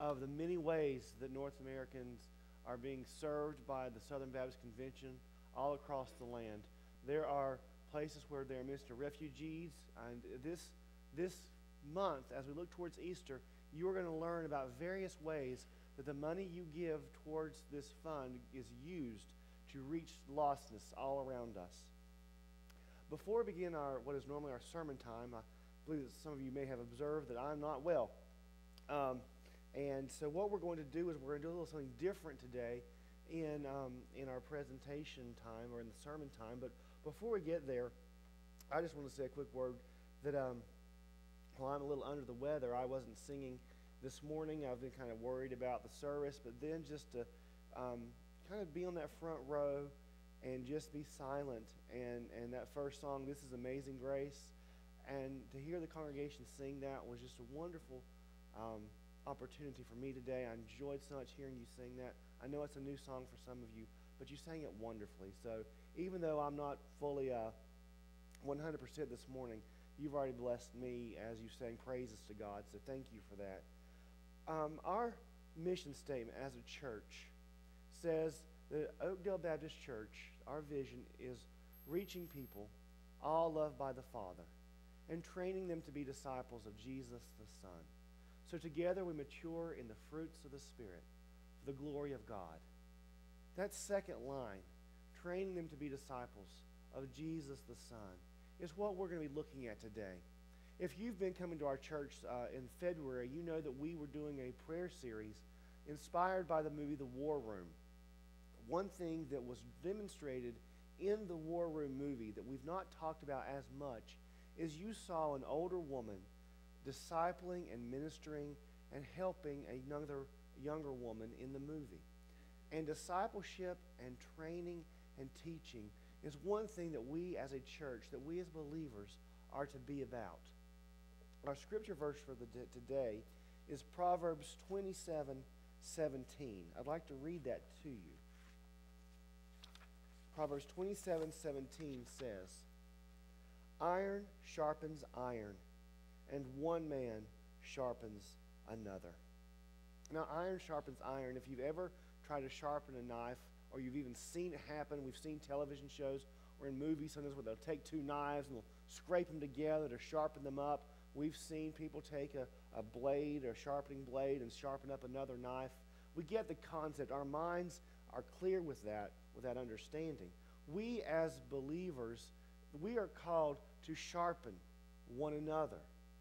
of the many ways that North Americans are being served by the Southern Baptist Convention all across the land. There are places where they are ministering to refugees, and this month, as we look towards Easter, you are going to learn about various ways that the money you give towards this fund is used to reach lostness all around us. Before we begin what is normally our sermon time, I believe that some of you may have observed that I'm not well. And so what we're going to do is we're going to do a little something different today in our presentation time or in the sermon time. But before we get there, I just want to say a quick word that while I'm a little under the weather, I wasn't singing this morning. I've been kind of worried about the service, but then just to kind of be on that front row and just be silent. And that first song, This Is Amazing Grace, and to hear the congregation sing that was just a wonderful opportunity for me today. I enjoyed so much hearing you sing that. I know it's a new song for some of you, but you sang it wonderfully. So even though I'm not fully 100% this morning, you've already blessed me as you sang praises to God, so thank you for that. Our mission statement as a church says that Oakdale Baptist Church, our vision is reaching people, all loved by the Father, and training them to be disciples of Jesus the Son. So together we mature in the fruits of the Spirit for the glory of God. That second line, training them to be disciples of Jesus the Son, is what we're going to be looking at today. If you've been coming to our church in February, you know that we were doing a prayer series inspired by the movie The War Room. One thing that was demonstrated in the War Room movie that we've not talked about as much is you saw an older woman discipling and ministering and helping a younger woman in the movie. And discipleship and training and teaching is one thing that we as a church, that we as believers are to be about. Our scripture verse for today is Proverbs 27:17. I'd like to read that to you. Proverbs 27:17 says, "Iron sharpens iron, and one man sharpens another." Now, iron sharpens iron. If you've ever tried to sharpen a knife, or you've even seen it happen, we've seen television shows or in movies sometimes where they'll take two knives and they'll scrape them together to sharpen them up. We've seen people take a blade, a sharpening blade, and sharpen up another knife. We get the concept. Our minds are clear with that understanding. We as believers, we are called to sharpen one another.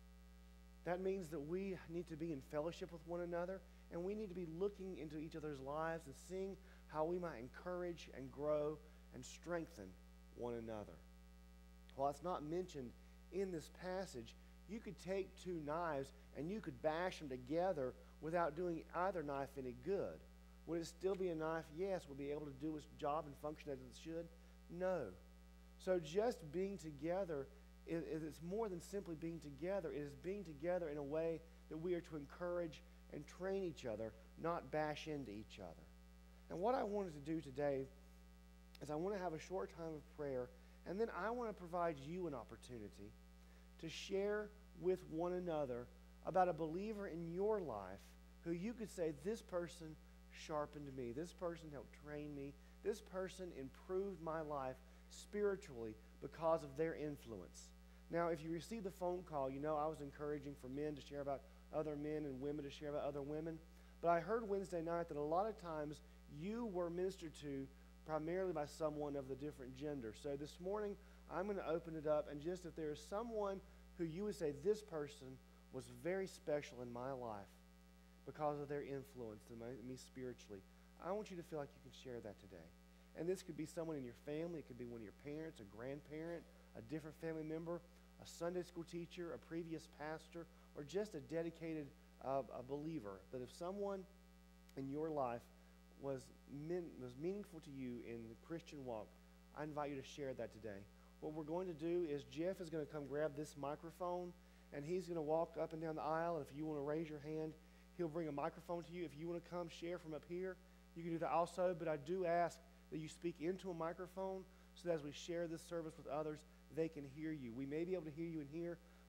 That means that we need to be in fellowship with one another, and we need to be looking into each other's lives and seeing how we might encourage and grow and strengthen one another. While it's not mentioned in this passage, you could take two knives and you could bash them together without doing either knife any good. Would it still be a knife? Yes. Would it be able to do its job and function as it should? No. So just being together is more than simply being together. It is being together in a way that we are to encourage and train each other, not bash into each other. And what I wanted to do today is I want to have a short time of prayer, and then I want to provide you an opportunity to share with one another about a believer in your life who you could say, this person sharpened me, this person helped train me, this person improved my life spiritually because of their influence. Now, if you received the phone call, you know I was encouraging for men to share about other men and women to share about other women. But I heard Wednesday night that a lot of times you were ministered to primarily by someone of the different gender. So this morning, I'm going to open it up, and just if there is someone who you would say, this person was very special in my life because of their influence in me spiritually, I want you to feel like you can share that today. And this could be someone in your family. It could be one of your parents, a grandparent, a different family member, a Sunday school teacher, a previous pastor, or just a dedicated a believer. But if someone in your life was meaningful to you in the Christian walk, I invite you to share that today. What we're going to do is Jeff is going to come grab this microphone, and he's going to walk up and down the aisle. And if you want to raise your hand, he'll bring a microphone to you. If you want to come share from up here, you can do that also. But I do ask that you speak into a microphone so that as we share this service with others, they can hear you. We may be able to hear you in here,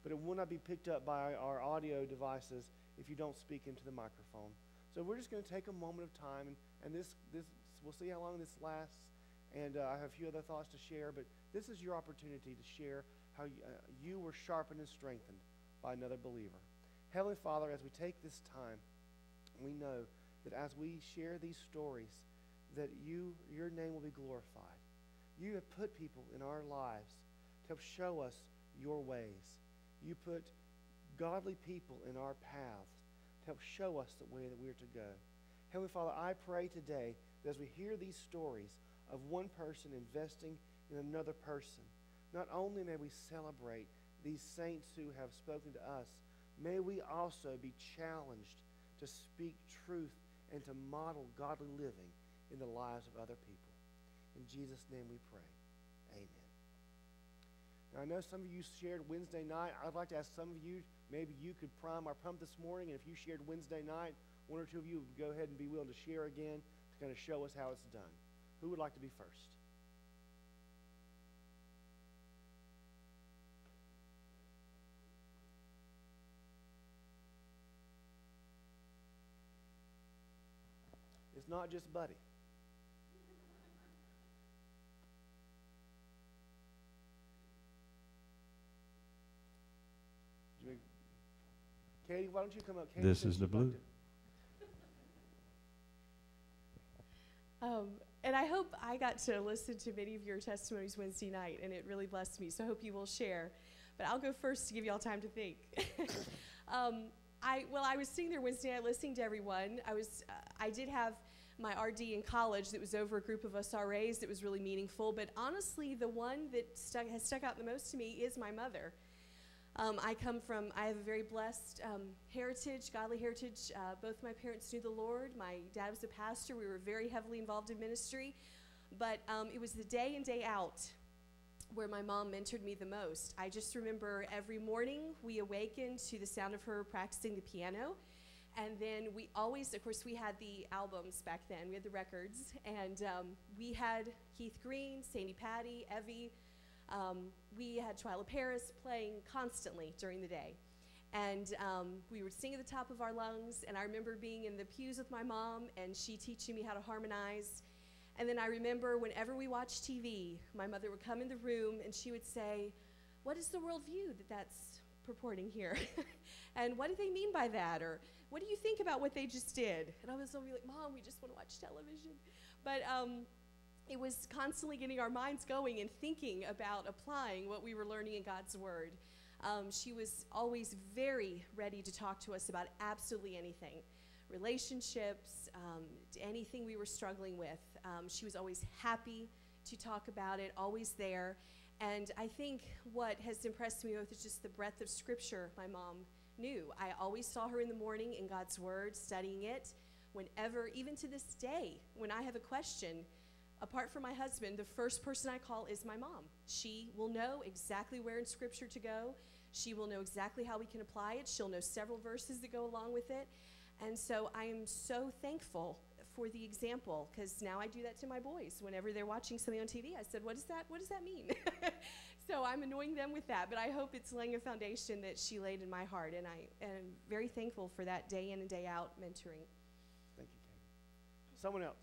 but it will not be picked up by our audio devices if you don't speak into the microphone. So we're just going to take a moment of time, and this we'll see how long this lasts. And I have a few other thoughts to share, but this is your opportunity to share how you were sharpened and strengthened by another believer. Heavenly Father, as we take this time, we know that as we share these stories, that your name will be glorified. You have put people in our lives to help show us your ways. You put godly people in our paths to help show us the way that we are to go. Heavenly Father, I pray today that as we hear these stories of one person investing in another person, not only may we celebrate these saints who have spoken to us, may we also be challenged to speak truth and to model godly living in the lives of other people. In Jesus' name we pray. Amen. Now, I know some of you shared Wednesday night. I'd like to ask some of you, maybe you could prime our pump this morning, and if you shared Wednesday night, one or two of you would go ahead and be willing to share again to kind of show us how it's done. Who would like to be first? It's not just Buddy. Katie, why don't you come up? Katie, this is the blue. And I hope I got to listen to many of your testimonies Wednesday night, and it really blessed me. So I hope you will share. But I'll go first to give you all time to think. I was sitting there Wednesday night listening to everyone. I did have my RD in college that was over a group of us RAs that was really meaningful. But honestly, the one that has stuck out the most to me is my mother. I have a very blessed heritage, godly heritage. Both my parents knew the Lord. My dad was a pastor. We were very heavily involved in ministry. But it was the day in, day out where my mom mentored me the most. I just remember every morning we awakened to the sound of her practicing the piano. And then we always, of course, we had the albums back then. We had the records. And we had Keith Green, Sandy Patty, Evie. We had Twyla Paris playing constantly during the day. And we would sing at the top of our lungs. And I remember being in the pews with my mom and she teaching me how to harmonize. And then I remember whenever we watched TV, my mother would come in the room and she would say, "What is the worldview that's purporting here?" And what do they mean by that? Or what do you think about what they just did? And I was always like, "Mom, we just want to watch television." But it was constantly getting our minds going and thinking about applying what we were learning in God's Word. She was always very ready to talk to us about absolutely anything. Relationships, anything we were struggling with. She was always happy to talk about it, always there. And I think what has impressed me most is just the breadth of Scripture my mom knew. I always saw her in the morning in God's Word, studying it. Whenever, even to this day, when I have a question, apart from my husband, the first person I call is my mom. She will know exactly where in Scripture to go. She will know exactly how we can apply it. She'll know several verses that go along with it. And so I am so thankful for the example, because now I do that to my boys. Whenever they're watching something on TV, I said, what does that mean? So I'm annoying them with that, but I hope it's laying a foundation that she laid in my heart, and I am very thankful for that day in and day out mentoring. Thank you, Katie. Someone else.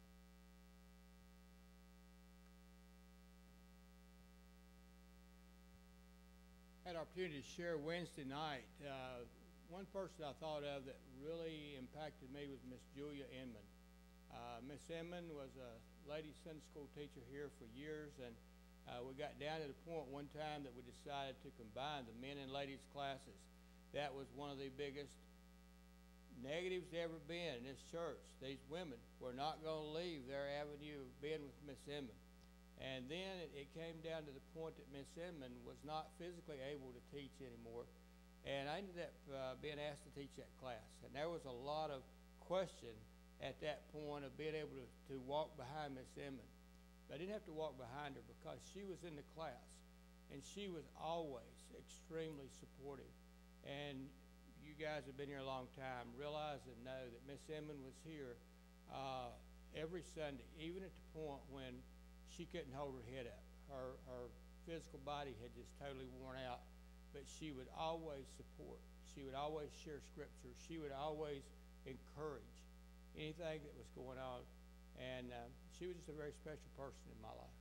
I had an opportunity to share Wednesday night. One person I thought of that really impacted me was Miss Julia Inman. Miss Inman was a lady Sunday school teacher here for years, and we got down to the point one time that we decided to combine the men and ladies classes. That was one of the biggest negatives ever been in this church. These women were not going to leave their avenue of being with Miss Inman. And then it came down to the point that Miss Inman was not physically able to teach anymore. And I ended up being asked to teach that class. And there was a lot of question at that point of being able to walk behind Miss Inman. But I didn't have to walk behind her because she was in the class. And she was always extremely supportive. And you guys have been here a long time, realize and know that Miss Inman was here every Sunday, even at the point when she couldn't hold her head up. Her physical body had just totally worn out. but she would always support. She would always share scripture. She would always encourage anything that was going on. And she was just a very special person in my life.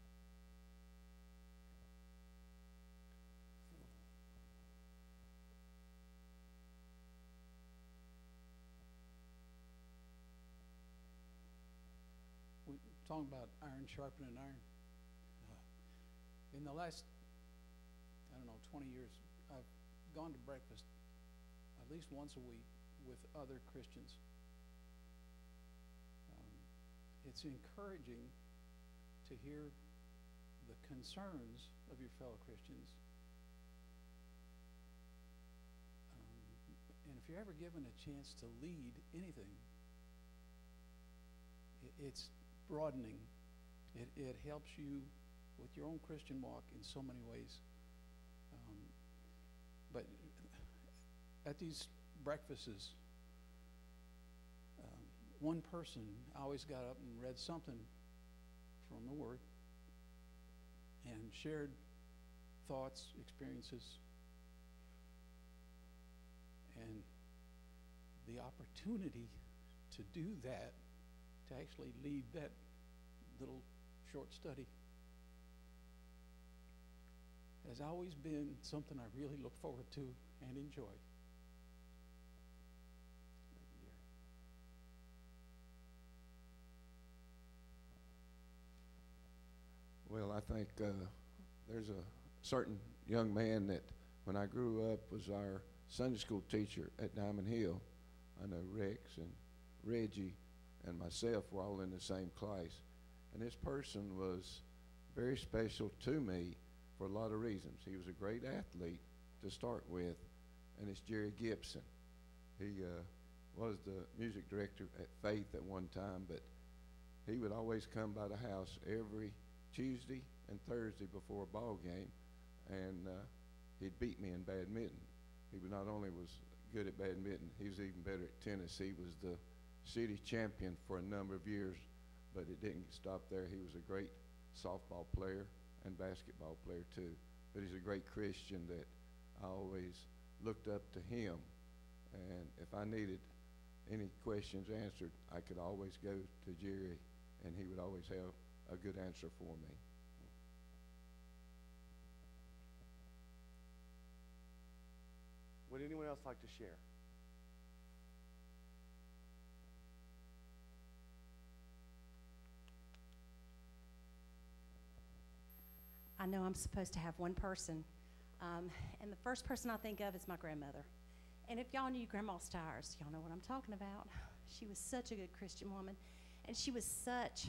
We're talking about iron sharpening iron. In the last, 20 years, I've gone to breakfast at least once a week with other Christians. It's encouraging to hear the concerns of your fellow Christians. And if you're ever given a chance to lead anything, it's broadening. It helps you with your own Christian walk in so many ways. But at these breakfasts, one person always got up and read something from the Word and shared thoughts, experiences, and the opportunity to do that, to actually lead that little short study, has always been something I really look forward to and enjoy. Well, I think there's a certain young man that, when I grew up, was our Sunday school teacher at Diamond Hill. I know Rex and Reggie and myself were all in the same class. And this person was very special to me for a lot of reasons. He was a great athlete to start with, and it's Jerry Gibson. He was the music director at Faith at one time, but he would always come by the house every Tuesday and Thursday before a ball game, and he'd beat me in badminton. He not only was good at badminton, he was even better at tennis. He was the city champion for a number of years, but it didn't stop there. He was a great softball player and basketball player too. But he's a great Christian that I always looked up to him, and if I needed any questions answered, I could always go to Jerry, and he would always have a good answer for me. Would anyone else like to share? I know I'm supposed to have one person, and the first person I think of is my grandmother. And if y'all knew Grandma Stires, y'all know what I'm talking about. She was such a good Christian woman, and she was such,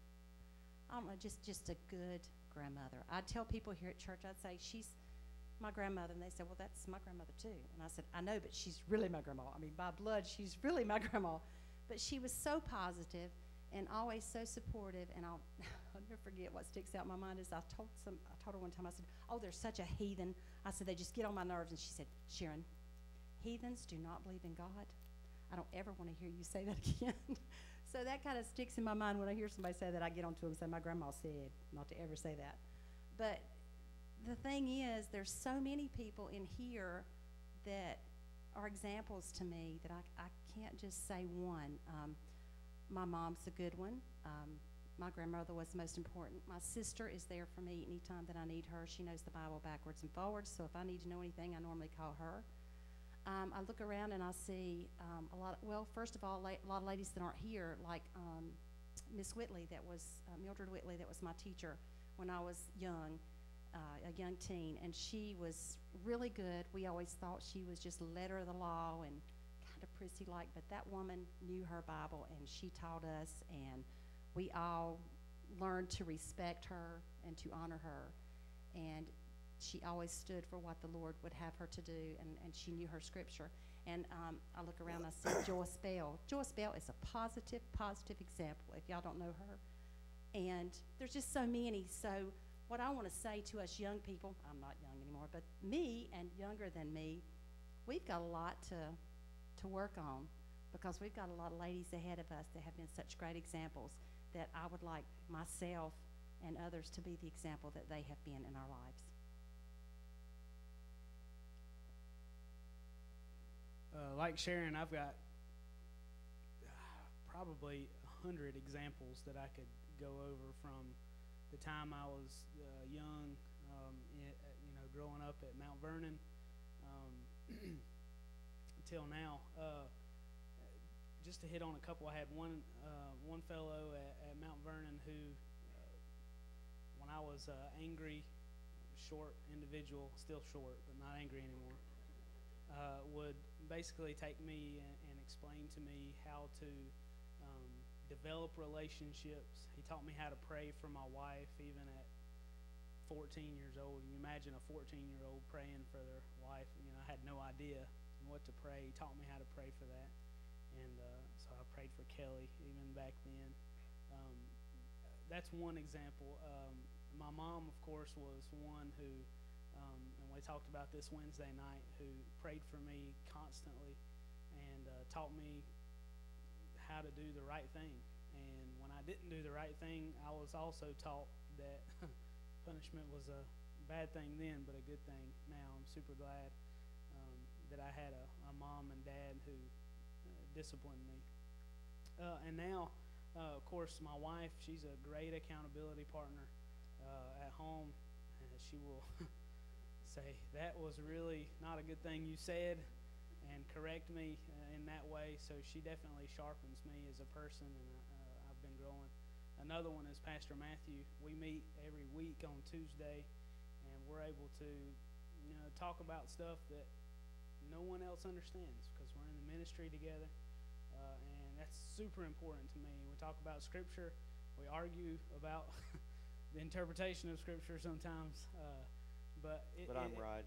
I don't know, just a good grandmother. I'd tell people here at church, I'd say, she's my grandmother, and they said, well, that's my grandmother too. And I said, I know, but she's really my grandma. I mean, by blood, she's really my grandma. But she was so positive and always so supportive, and I'll never forget what sticks out in my mind is I told her one time, I said, oh, they're such a heathen. I said, they just get on my nerves. And she said, Sharon, heathens do not believe in God. I don't ever want to hear you say that again. So that kind of sticks in my mind when I hear somebody say that. I get onto them and say, my grandma said not to ever say that. But the thing is, there's so many people in here that are examples to me that I can't just say one. My mom's a good one. My grandmother was the most important. My sister is there for me anytime that I need her. She knows the Bible backwards and forwards, so if I need to know anything, I normally call her. I look around and I see first of all, a lot of ladies that aren't here, like Miss Whitley, Mildred Whitley, that was my teacher when I was young, a young teen, and she was really good. We always thought she was just letter of the law and kind of prissy-like, but that woman knew her Bible, and she taught us, and we all learned to respect her and to honor her, and she always stood for what the Lord would have her to do, and she knew her scripture. And I look around and I see Joyce Bell. Joyce Bell is a positive example, if y'all don't know her. And there's just so many. So what I want to say to us young people, I'm not young anymore, but me and younger than me, we've got a lot to work on, because we've got a lot of ladies ahead of us that have been such great examples that I would like myself and others to be the example that they have been in our lives. like Sharon, I've got probably 100 examples that I could go over from the time I was young, growing up at Mount Vernon, until now. Just to hit on a couple, I had one fellow at Mount Vernon who, when I was angry, short individual, still short, but not angry anymore, would basically take me and explain to me how to develop relationships. He taught me how to pray for my wife even at 14 years old. You imagine a 14-year-old praying for their wife. I had no idea what to pray. He taught me how to pray for that. And so I prayed for Kelly even back then. That's one example. My mom, of course, was one who, and we talked about this Wednesday night, who prayed for me constantly and taught me how to do the right thing. And when I didn't do the right thing, I was also taught that punishment was a bad thing then, but a good thing now. I'm super glad that I had a mom and dad who disciplined me. And now, of course, my wife, she's a great accountability partner at home. She will say, that was really not a good thing you said, and correct me in that way. So she definitely sharpens me as a person, and I've been growing. Another one is Pastor Matthew. We meet every week on Tuesday, and we're able to talk about stuff that no one else understands because we're in the ministry together, and that's super important to me. We talk about Scripture. We argue about the interpretation of Scripture sometimes, but I'm right.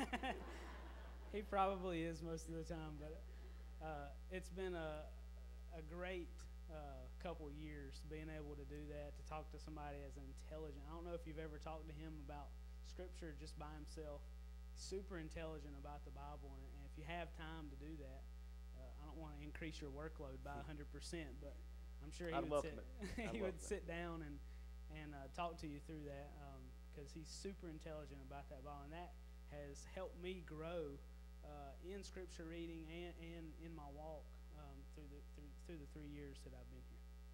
He probably is most of the time, but it's been a great couple years being able to do that, to talk to somebody as intelligent. I don't know if you've ever talked to him about Scripture just by himself. He's super intelligent about the Bible, and if you have time to do that, I don't want to increase your workload by 100%, but I'm sure he would sit down and talk to you through that, because he's super intelligent about that Bible, and that has helped me grow in Scripture reading and in my walk through the 3 years that I've been here.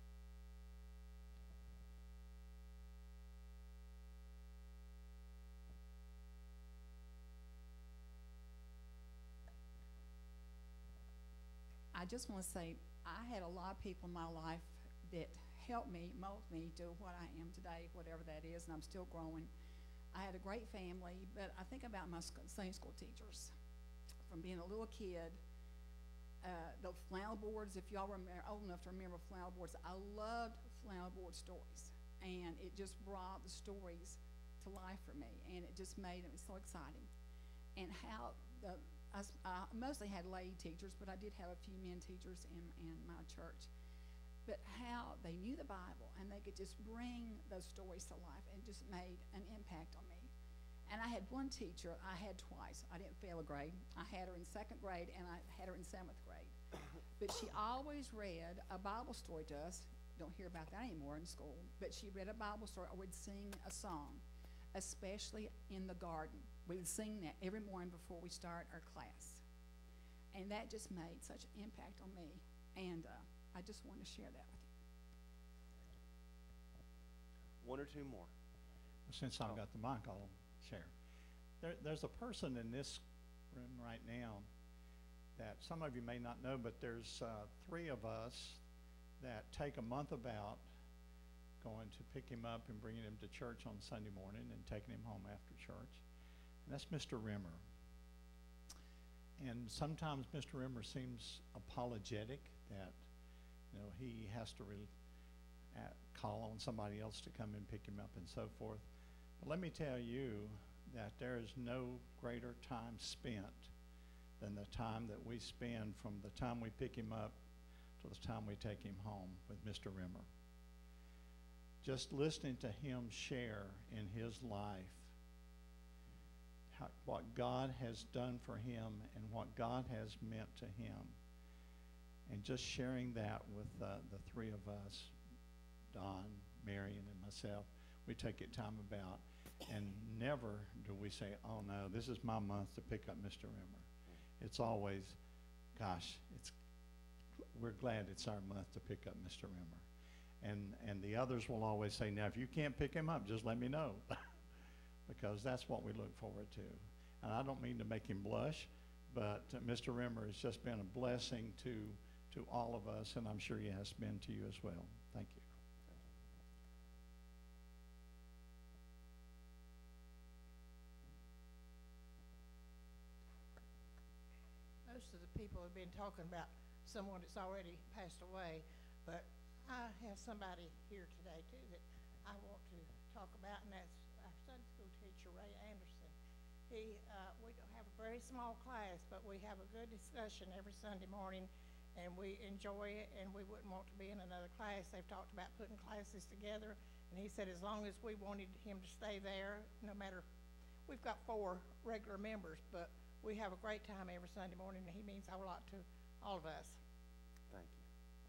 I just want to say I had a lot of people in my life that helped me, mold me to what I am today, whatever that is, and I'm still growing. I had a great family, but I think about my Sunday school teachers. From being a little kid, the flannel boards, if y'all remember, old enough to remember flannel boards, I loved flannel board stories, and it just brought the stories to life for me, and it just made it so exciting. And how I mostly had lady teachers, but I did have a few men teachers in my church. But how they knew the Bible, and they could just bring those stories to life, and just made an impact on me. And I had one teacher I had twice. I didn't fail a grade. I had her in 2nd grade, and I had her in 7th grade. But she always read a Bible story to us. Don't hear about that anymore in school. But she read a Bible story, or would sing a song, especially in the garden. We would sing that every morning before we start our class. And that just made such an impact on me. And I just wanted to share that with you. One or two more. Since I've got the mic, I'll share. There's a person in this room right now that some of you may not know, but there's 3 of us that take a month about going to pick him up and bringing him to church on Sunday morning and taking him home after church. And that's Mr. Rimmer. And sometimes Mr. Rimmer seems apologetic that he has to call on somebody else to come and pick him up and so forth. But let me tell you that there is no greater time spent than the time that we spend from the time we pick him up to the time we take him home with Mr. Rimmer. Just listening to him share in his life what God has done for him and what God has meant to him, and just sharing that with the 3 of us, Don, Marion, and myself, we take it time about, and never do we say, oh no, this is my month to pick up Mr. Rimmer. It's always, gosh, we're glad it's our month to pick up Mr. Rimmer. And the others will always say, now, if you can't pick him up, just let me know. Because that's what we look forward to. And I don't mean to make him blush, but Mr. Rimmer has just been a blessing to all of us, and I'm sure he has been to you as well. Thank you. Most of the people have been talking about someone that's already passed away, but I have somebody here today too that I want to talk about, and that's our Sunday school teacher, Ray Anderson. We don't have a very small class, but we have a good discussion every Sunday morning, and we enjoy it, and we wouldn't want to be in another class. They've talked about putting classes together, and he said as long as we wanted him to stay there, no matter, we've got 4 regular members, but we have a great time every Sunday morning, and he means a lot to all of us. Thank you.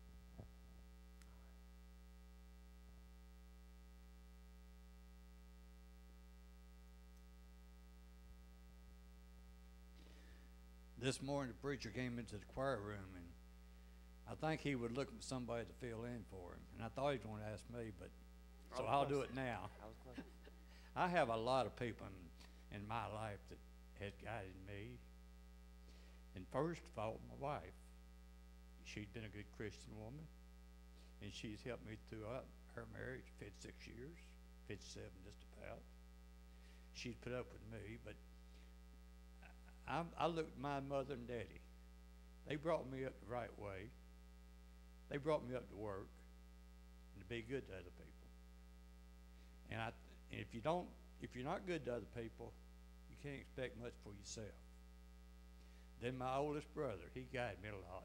This morning, the preacher came into the choir room, and I think he was looking for somebody to fill in for him. And I thought he was going to ask me, but so I'll do it now. I was close. I have a lot of people in my life that has guided me. And first of all, my wife. She's been a good Christian woman, and she's helped me throughout her marriage, 56 years, 57 just about. She's put up with me, but I looked at my mother and daddy. They brought me up the right way. They brought me up to work and to be good to other people. And if you're not good to other people, you can't expect much for yourself. Then my oldest brother, he guided me a lot.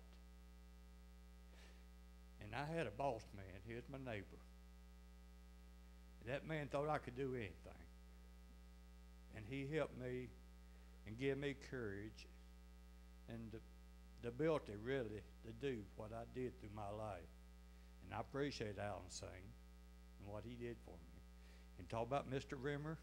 And I had a boss man. He was my neighbor. And that man thought I could do anything. And he helped me and gave me courage and the ability really to do what I did through my life. And I appreciate Alan Singh and what he did for me. And talk about Mr. Rimmer.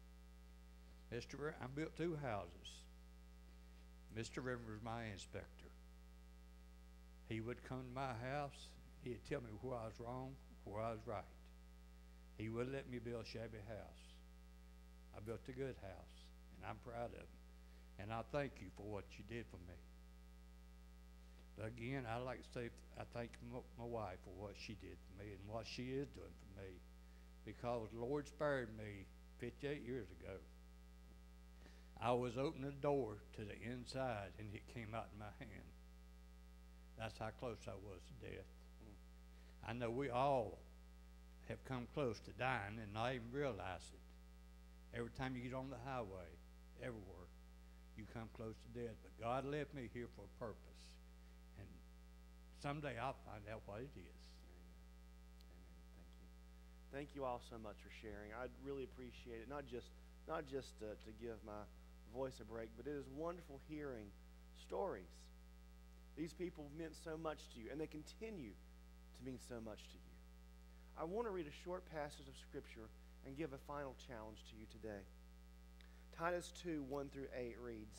I built 2 houses. Mr. Rimmer was my inspector. He would come to my house. He'd tell me where I was wrong, where I was right. He wouldn't let me build a shabby house. I built a good house, and I'm proud of him. And I thank you for what you did for me. But again, I'd like to say I thank my wife for what she did for me and what she is doing for me, because the Lord spared me 58 years ago. I was opening the door to the inside, and it came out in my hand. That's how close I was to death. I know we all have come close to dying and not even realize it. Every time you get on the highway, everywhere, you come close to death. But God left me here for a purpose. And someday I'll find out what it is. Amen. Thank you. Thank you all so much for sharing. I really appreciate it. Not just to give my voice a break, but it is wonderful hearing stories. These people meant so much to you, and they continue to mean so much to you. I want to read a short passage of Scripture and give a final challenge to you today. Titus 2, 1 through 8 reads,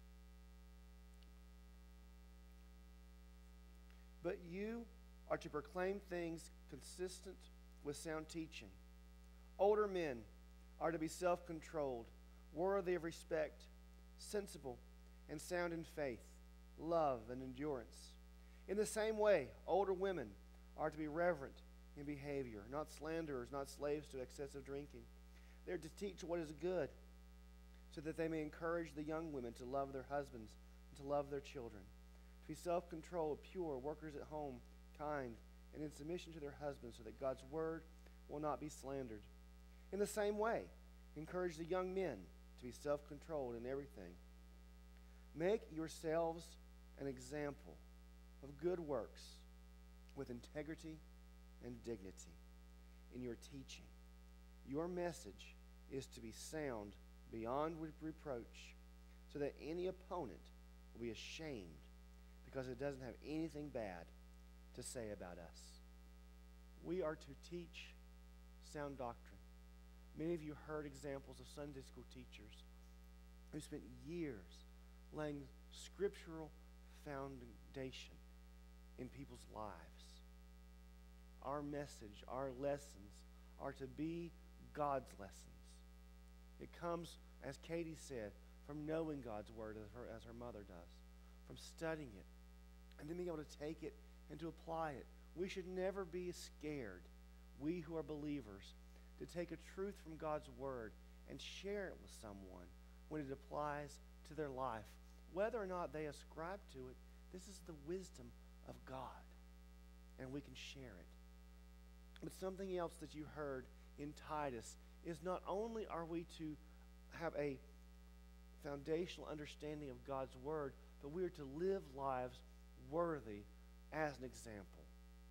"But you are to proclaim things consistent with sound teaching. Older men are to be self-controlled, worthy of respect, sensible, and sound in faith, love, and endurance. In the same way, older women are to be reverent in behavior, not slanderers, not slaves to excessive drinking. They are to teach what is good, so that they may encourage the young women to love their husbands and to love their children, to be self-controlled, pure, workers at home, kind, and in submission to their husbands, so that God's word will not be slandered. In the same way, encourage the young men to be self-controlled in everything. Make yourselves an example of good works with integrity and dignity in your teaching. Your message is to be sound beyond reproach, so that any opponent will be ashamed because it doesn't have anything bad to say about us." We are to teach sound doctrine. Many of you heard examples of Sunday school teachers who spent years laying scriptural foundation in people's lives. Our message, our lessons are to be God's lessons. It comes, as Katie said, from knowing God's Word as her mother does, from studying it, and then being able to take it and to apply it. We should never be scared, we who are believers, to take a truth from God's Word and share it with someone when it applies to their life. Whether or not they ascribe to it, this is the wisdom of God, and we can share it. But something else that you heard in Titus is not only are we to have a foundational understanding of God's Word, but we are to live lives worthy as an example.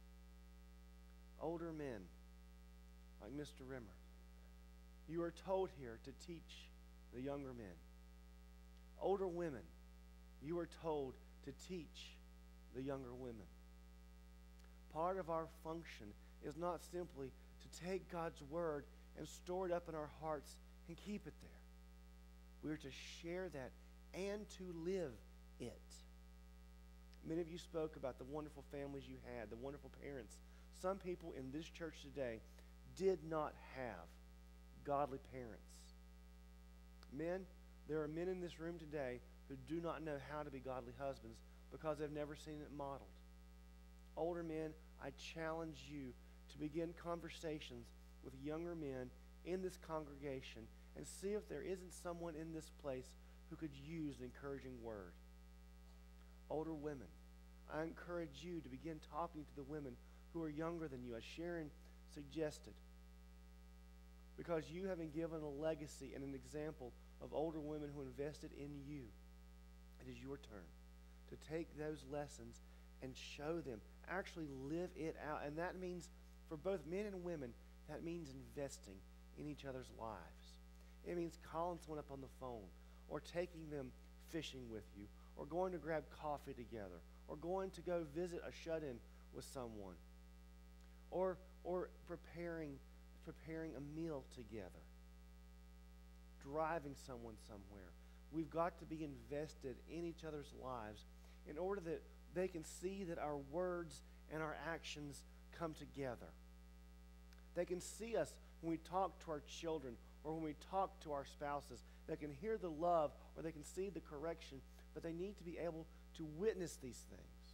Older men, like Mr. Rimmer, you are told here to teach the younger men. Older women, you are told to teach the younger women. Part of our function is not simply to take God's Word and store it up in our hearts and keep it there. We are to share that and to live it. Many of you spoke about the wonderful families you had, the wonderful parents. Some people in this church today did not have godly parents. Men, there are men in this room today who do not know how to be godly husbands because they've never seen it modeled. Older men, I challenge you to begin conversations with younger men in this congregation and see if there isn't someone in this place who could use an encouraging word. Older women, I encourage you to begin talking to the women who are younger than you, as Sharon suggested, because you have been given a legacy and an example of older women who invested in you. It is your turn to take those lessons and show them, actually live it out. And that means, for both men and women, that means investing in each other's lives. It means calling someone up on the phone, or taking them fishing with you, or going to grab coffee together, or going to go visit a shut-in with someone, or preparing a meal together, driving someone somewhere. We've got to be invested in each other's lives in order that they can see that our words and our actions come together. They can see us when we talk to our children or when we talk to our spouses. They can hear the love, or they can see the correction, but they need to be able to witness these things.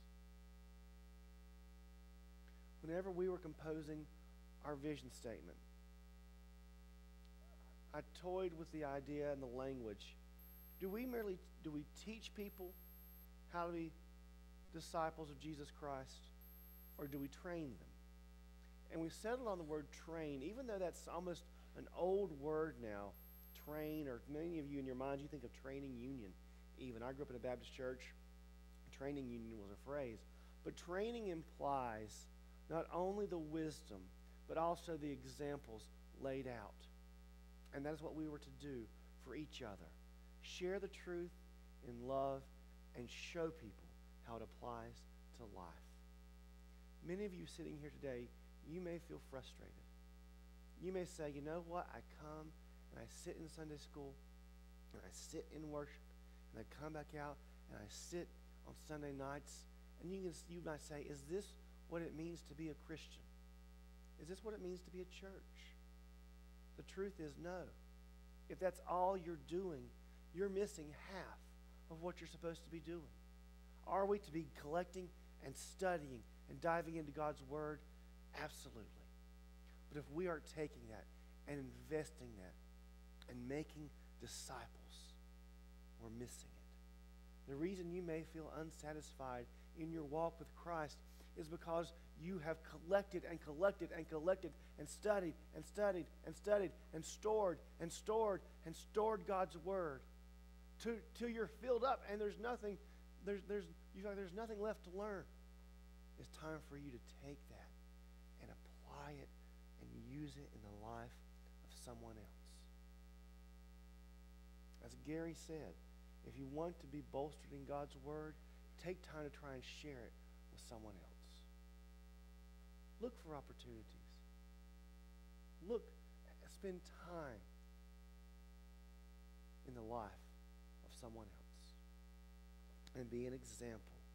Whenever we were composing our vision statement, I toyed with the idea and the language. Do we teach people how to be disciples of Jesus Christ, or do we train them? And we settled on the word train, even though that's almost an old word now, train, or many of you in your minds, you think of training union even. I grew up in a Baptist church. Training union was a phrase. But training implies not only the wisdom, but also the examples laid out. And that is what we were to do for each other. Share the truth in love and show people how it applies to life. Many of you sitting here today, you may feel frustrated. You may say, you know what, I come and I sit in Sunday school and I sit in worship and I come back out and I sit on Sunday nights, and you might say, is this what it means to be a Christian? Is this what it means to be a church? The truth is no. If that's all you're doing, you're missing half of what you're supposed to be doing. Are we to be collecting and studying and diving into God's Word? Absolutely. But if we aren't taking that and investing that and making disciples, we're missing it. The reason you may feel unsatisfied in your walk with Christ is because you have collected and collected and collected and studied and studied and studied and stored and stored and stored God's Word till you're filled up and there's nothing left to learn. It's time for you to take that and apply it and use it in the life of someone else. As Gary said, if you want to be bolstered in God's Word, take time to try and share it with someone else. Look for opportunities. Spend time in the life of someone else and be an example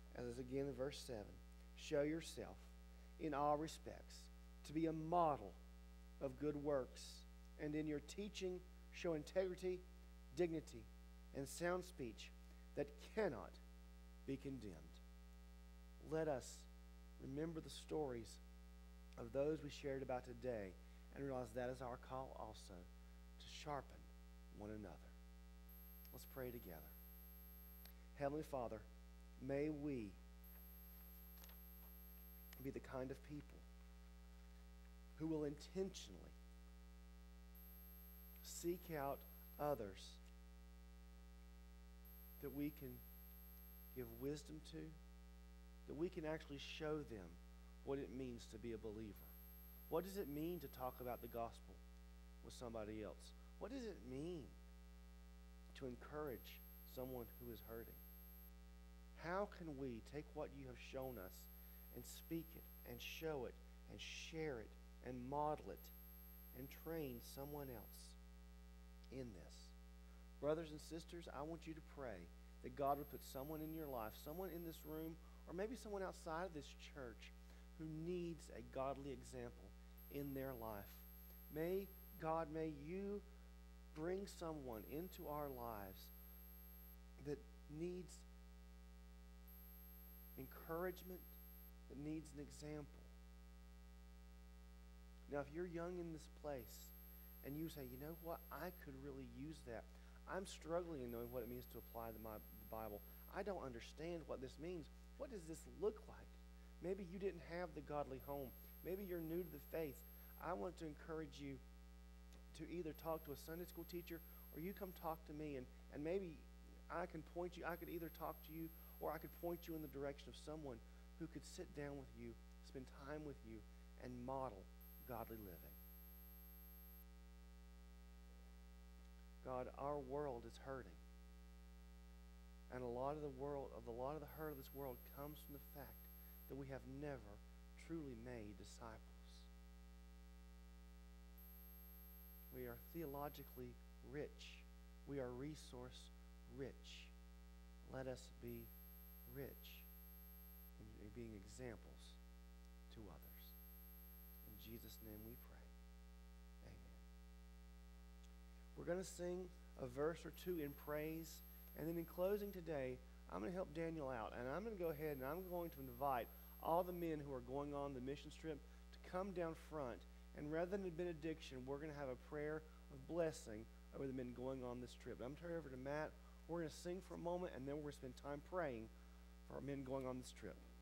as again in verse 7, show yourself in all respects to be a model of good works, and in your teaching show integrity, dignity, and sound speech that cannot be condemned. Let us remember the stories of those we shared about today and realize that is our call also, to sharpen one another. Let's pray together. Heavenly Father, may we be the kind of people who will intentionally seek out others that we can give wisdom to, that we can actually show them what it means to be a believer. What does it mean to talk about the gospel with somebody else? What does it mean to encourage someone who is hurting? How can we take what you have shown us and speak it and show it and share it and model it and train someone else in this? Brothers and sisters, I want you to pray that God would put someone in your life, someone in this room, or maybe someone outside of this church who needs a godly example in their life. May you bring someone into our lives that needs encouragement, that needs an example. Now, if you're young in this place and you say, you know what, I could really use that. I'm struggling in knowing what it means to apply the Bible. I don't understand what this means. What does this look like? Maybe you didn't have the godly home. Maybe you're new to the faith. I want to encourage you to either talk to a Sunday school teacher or you come talk to me, and maybe I can point you. I could either talk to you or I could point you in the direction of someone who could sit down with you, spend time with you, and model godly living. God, our world is hurting. And a lot of the hurt of this world comes from the fact that we have never truly made disciples. We are theologically rich. We are resource rich. Let us be rich in being examples to others. In Jesus' name we pray. Amen. We're going to sing a verse or two in praise, and then in closing today, I'm going to help Daniel out, and I'm going to go ahead and I'm going to invite all the men who are going on the mission trip to come down front, and rather than a benediction, we're going to have a prayer of blessing over the men going on this trip. I'm going to turn it over to Matt. We're going to sing for a moment, and then we're going to spend time praying for our men going on this trip.